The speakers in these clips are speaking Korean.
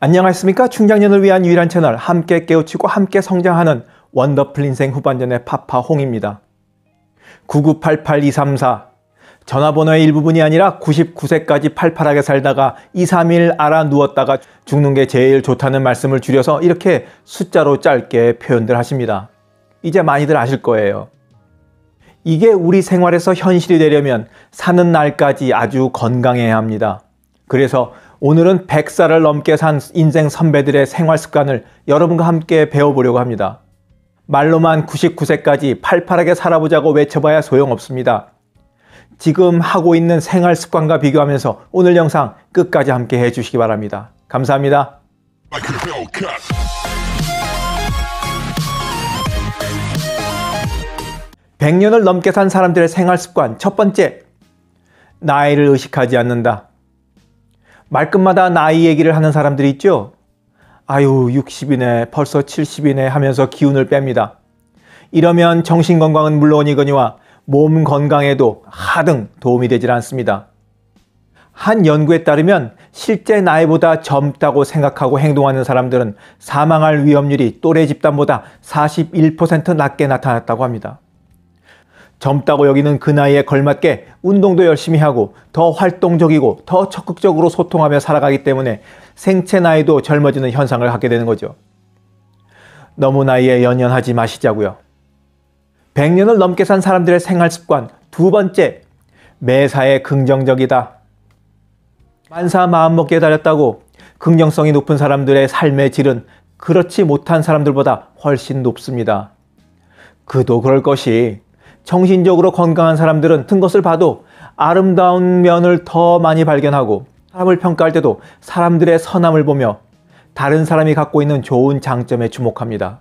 안녕하십니까. 충장년을 위한 유일한 채널 함께 깨우치고 함께 성장하는 원더풀 인생 후반전의 파파홍입니다. 9988234 전화번호의 일부분이 아니라 99세까지 팔팔하게 살다가 2, 3일 알아 누웠다가 죽는 게 제일 좋다는 말씀을 줄여서 이렇게 숫자로 짧게 표현들 하십니다. 이제 많이들 아실 거예요. 이게 우리 생활에서 현실이 되려면 사는 날까지 아주 건강해야 합니다. 그래서 오늘은 100살을 넘게 산 인생 선배들의 생활 습관을 여러분과 함께 배워보려고 합니다. 말로만 99세까지 팔팔하게 살아보자고 외쳐봐야 소용없습니다. 지금 하고 있는 생활 습관과 비교하면서 오늘 영상 끝까지 함께 해주시기 바랍니다. 감사합니다. 100년을 넘게 산 사람들의 생활 습관 첫 번째, 나이를 의식하지 않는다. 말끝마다 나이 얘기를 하는 사람들이 있죠. 아유 60이네 벌써 70이네 하면서 기운을 뺍니다. 이러면 정신건강은 물론이거니와 몸 건강에도 하등 도움이 되질 않습니다. 한 연구에 따르면 실제 나이보다 젊다고 생각하고 행동하는 사람들은 사망할 위험률이 또래 집단보다 41% 낮게 나타났다고 합니다. 젊다고 여기는 그 나이에 걸맞게 운동도 열심히 하고 더 활동적이고 더 적극적으로 소통하며 살아가기 때문에 생체 나이도 젊어지는 현상을 갖게 되는 거죠. 너무 나이에 연연하지 마시자고요. 100년을 넘게 산 사람들의 생활 습관 두 번째, 매사에 긍정적이다. 만사 마음먹기에 달렸다고 긍정성이 높은 사람들의 삶의 질은 그렇지 못한 사람들보다 훨씬 높습니다. 그도 그럴 것이 정신적으로 건강한 사람들은 든 것을 봐도 아름다운 면을 더 많이 발견하고 사람을 평가할 때도 사람들의 선함을 보며 다른 사람이 갖고 있는 좋은 장점에 주목합니다.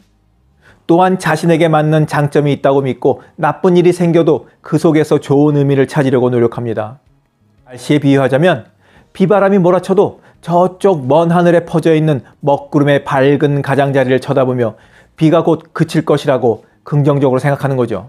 또한 자신에게 맞는 장점이 있다고 믿고 나쁜 일이 생겨도 그 속에서 좋은 의미를 찾으려고 노력합니다. 날씨에 비유하자면 비바람이 몰아쳐도 저쪽 먼 하늘에 퍼져 있는 먹구름의 밝은 가장자리를 쳐다보며 비가 곧 그칠 것이라고 긍정적으로 생각하는 거죠.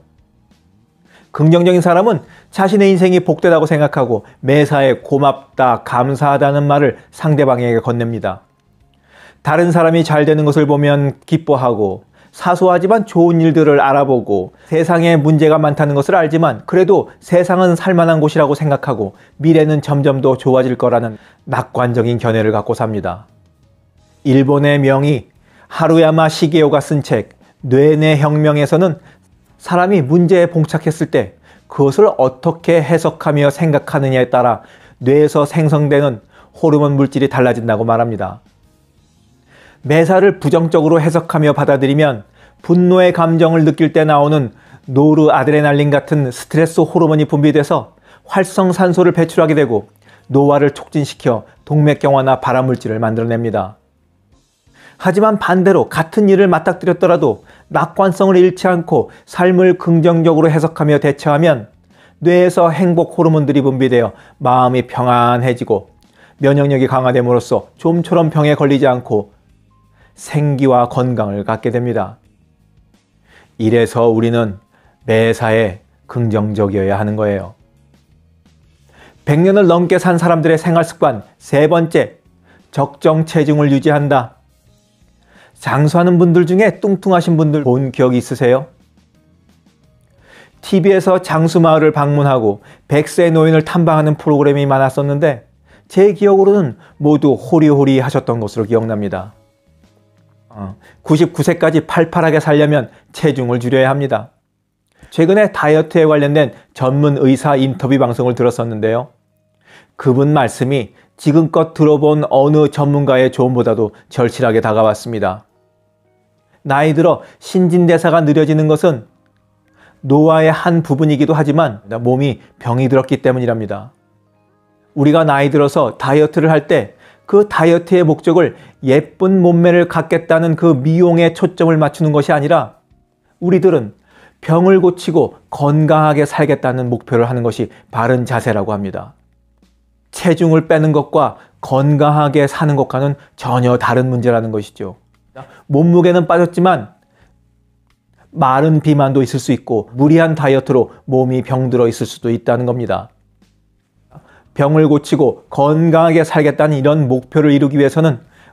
긍정적인 사람은 자신의 인생이 복되다고 생각하고 매사에 고맙다, 감사하다는 말을 상대방에게 건넵니다. 다른 사람이 잘 되는 것을 보면 기뻐하고 사소하지만 좋은 일들을 알아보고 세상에 문제가 많다는 것을 알지만 그래도 세상은 살만한 곳이라고 생각하고 미래는 점점 더 좋아질 거라는 낙관적인 견해를 갖고 삽니다. 일본의 명의 하루야마 시게오가 쓴 책 뇌내 혁명에서는 사람이 문제에 봉착했을 때 그것을 어떻게 해석하며 생각하느냐에 따라 뇌에서 생성되는 호르몬 물질이 달라진다고 말합니다. 매사를 부정적으로 해석하며 받아들이면 분노의 감정을 느낄 때 나오는 노르아드레날린 같은 스트레스 호르몬이 분비돼서 활성산소를 배출하게 되고 노화를 촉진시켜 동맥경화나 발암물질을 만들어냅니다. 하지만 반대로 같은 일을 맞닥뜨렸더라도 낙관성을 잃지 않고 삶을 긍정적으로 해석하며 대처하면 뇌에서 행복 호르몬들이 분비되어 마음이 평안해지고 면역력이 강화됨으로써 좀처럼 병에 걸리지 않고 생기와 건강을 갖게 됩니다. 이래서 우리는 매사에 긍정적이어야 하는 거예요. 100년을 넘게 산 사람들의 생활 습관 세 번째, 적정 체중을 유지한다. 장수하는 분들 중에 뚱뚱하신 분들 본 기억이 있으세요? TV에서 장수마을을 방문하고 100세 노인을 탐방하는 프로그램이 많았었는데 제 기억으로는 모두 호리호리 하셨던 것으로 기억납니다. 99세까지 팔팔하게 살려면 체중을 줄여야 합니다. 최근에 다이어트에 관련된 전문 의사 인터뷰 방송을 들었었는데요. 그분 말씀이 지금껏 들어본 어느 전문가의 조언보다도 절실하게 다가왔습니다. 나이 들어 신진대사가 느려지는 것은 노화의 한 부분이기도 하지만 몸이 병이 들었기 때문이랍니다. 우리가 나이 들어서 다이어트를 할 때 그 다이어트의 목적을 예쁜 몸매를 갖겠다는 그 미용에 초점을 맞추는 것이 아니라 우리들은 병을 고치고 건강하게 살겠다는 목표를 하는 것이 바른 자세라고 합니다. 체중을 빼는 것과 건강하게 사는 것과는 전혀 다른 문제라는 것이죠. 몸무게는 빠졌지만 마른 비만도 있을 수 있고 무리한 다이어트로 몸이 병들어 있을 수도 있다는 겁니다. 병을 고치고 건강하게 살겠다는 이런 목표를 이루기 위해서는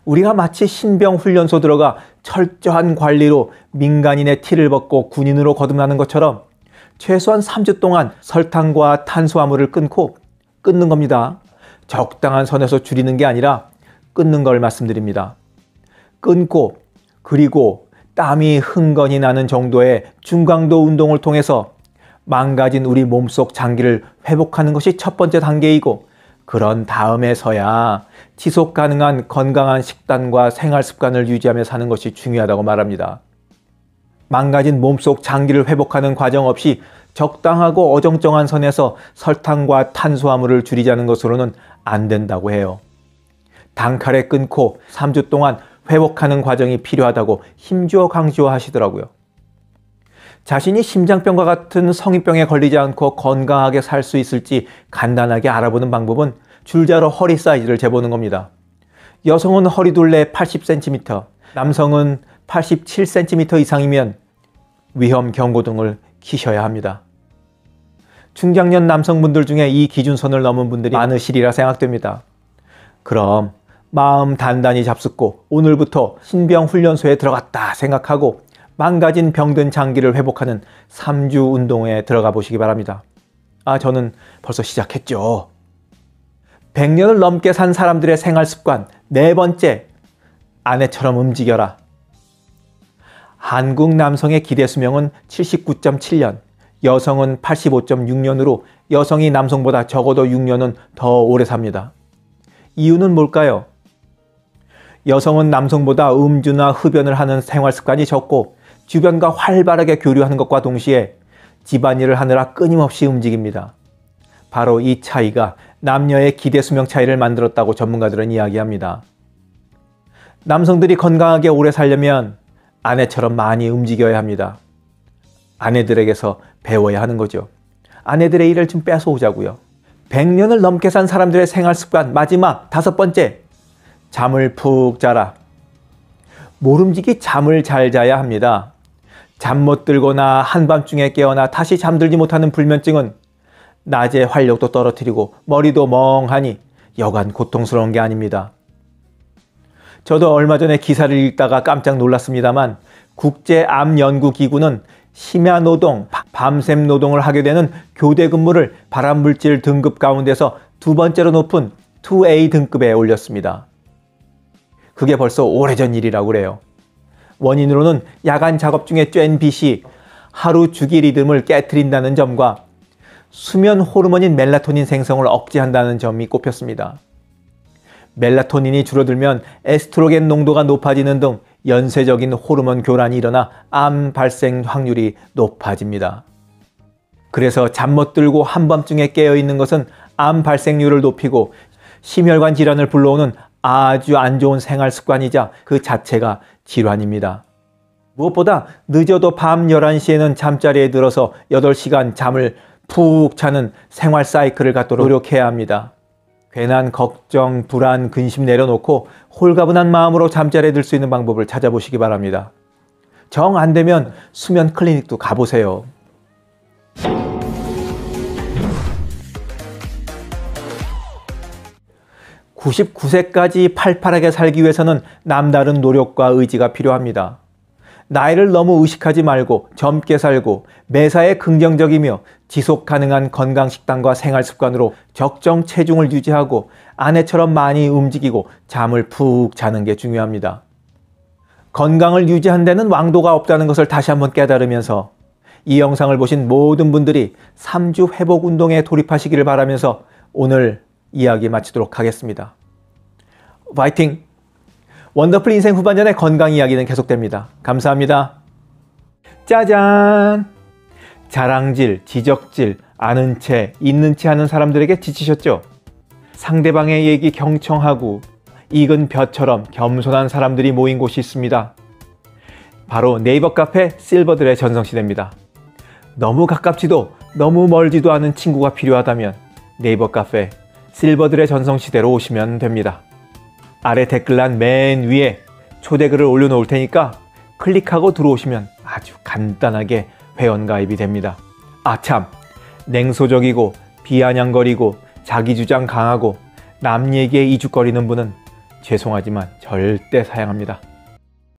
우리가 마치 신병훈련소 들어가 철저한 관리로 민간인의 티를 벗고 군인으로 거듭나는 것처럼 최소한 3주 동안 설탕과 탄수화물을 끊는 겁니다. 적당한 선에서 줄이는 게 아니라 끊는 걸 말씀드립니다. 끊고 그리고 땀이 흥건히 나는 정도의 중강도 운동을 통해서 망가진 우리 몸속 장기를 회복하는 것이 첫 번째 단계이고, 그런 다음에서야 지속 가능한 건강한 식단과 생활 습관을 유지하며 사는 것이 중요하다고 말합니다. 망가진 몸속 장기를 회복하는 과정 없이 적당하고 어정쩡한 선에서 설탕과 탄수화물을 줄이자는 것으로는 안 된다고 해요. 단칼에 끊고 3주 동안 회복하는 과정이 필요하다고 힘주어 강조어 하시더라고요. 자신이 심장병과 같은 성인병에 걸리지 않고 건강하게 살 수 있을지 간단하게 알아보는 방법은 줄자로 허리 사이즈를 재보는 겁니다. 여성은 허리둘레 80cm, 남성은 87cm 이상이면 위험 경고등을 켜셔야 합니다. 중장년 남성분들 중에 이 기준선을 넘은 분들이 많으시리라 생각됩니다. 그럼 마음 단단히 잡숫고 오늘부터 신병훈련소에 들어갔다 생각하고 망가진 병든 장기를 회복하는 3주 운동에 들어가 보시기 바랍니다. 저는 벌써 시작했죠. 100년을 넘게 산 사람들의 생활 습관 네 번째, 아내처럼 움직여라. 한국 남성의 기대 수명은 79.7년, 여성은 85.6년으로 여성이 남성보다 적어도 6년은 더 오래 삽니다. 이유는 뭘까요? 여성은 남성보다 음주나 흡연을 하는 생활 습관이 적고 주변과 활발하게 교류하는 것과 동시에 집안일을 하느라 끊임없이 움직입니다. 바로 이 차이가 남녀의 기대 수명 차이를 만들었다고 전문가들은 이야기합니다. 남성들이 건강하게 오래 살려면 아내처럼 많이 움직여야 합니다. 아내들에게서 배워야 하는 거죠. 아내들의 일을 좀 뺏어오자고요. 100년을 넘게 산 사람들의 생활 습관 마지막 5번째, 잠을 푹 자라. 모름지기 잠을 잘 자야 합니다. 잠 못 들거나 한밤중에 깨어나 다시 잠들지 못하는 불면증은 낮에 활력도 떨어뜨리고 머리도 멍하니 여간 고통스러운 게 아닙니다. 저도 얼마 전에 기사를 읽다가 깜짝 놀랐습니다만 국제암연구기구는 심야 노동, 밤샘 노동을 하게 되는 교대 근무를 발암물질 등급 가운데서 두 번째로 높은 2A 등급에 올렸습니다. 그게 벌써 오래전 일이라고 그래요. 원인으로는 야간 작업 중에 쬐는 빛이 하루 주기 리듬을 깨트린다는 점과 수면 호르몬인 멜라토닌 생성을 억제한다는 점이 꼽혔습니다. 멜라토닌이 줄어들면 에스트로겐 농도가 높아지는 등 연쇄적인 호르몬 교란이 일어나 암 발생 확률이 높아집니다. 그래서 잠 못 들고 한밤중에 깨어있는 것은 암 발생률을 높이고 심혈관 질환을 불러오는 아주 안 좋은 생활 습관이자 그 자체가 질환입니다. 무엇보다 늦어도 밤 11시에는 잠자리에 들어서 8시간 잠을 푹 자는 생활 사이클을 갖도록 노력해야 합니다. 괜한 걱정, 불안, 근심 내려놓고 홀가분한 마음으로 잠자리에 들 수 있는 방법을 찾아보시기 바랍니다. 정 안 되면 수면 클리닉도 가보세요. (99세까지) 팔팔하게 살기 위해서는 남다른 노력과 의지가 필요합니다. 나이를 너무 의식하지 말고 젊게 살고 매사에 긍정적이며 지속 가능한 건강 식단과 생활 습관으로 적정 체중을 유지하고 아내처럼 많이 움직이고 잠을 푹 자는 게 중요합니다. 건강을 유지한 데는 왕도가 없다는 것을 다시 한번 깨달으면서 이 영상을 보신 모든 분들이 3주 회복 운동에 돌입하시기를 바라면서 오늘 이야기 마치도록 하겠습니다. 파이팅! 원더풀 인생 후반전의 건강 이야기는 계속됩니다. 감사합니다. 짜잔! 자랑질, 지적질, 아는 채, 있는 채 하는 사람들에게 지치셨죠? 상대방의 얘기 경청하고 익은 벼처럼 겸손한 사람들이 모인 곳이 있습니다. 바로 네이버 카페 실버들의 전성시대입니다. 너무 가깝지도 너무 멀지도 않은 친구가 필요하다면 네이버 카페 실버들의 전성시대로 오시면 됩니다. 아래 댓글란 맨 위에 초대글을 올려놓을 테니까 클릭하고 들어오시면 아주 간단하게 회원가입이 됩니다. 참! 냉소적이고 비아냥거리고 자기주장 강하고 남 얘기에 이죽거리는 분은 죄송하지만 절대 사양합니다.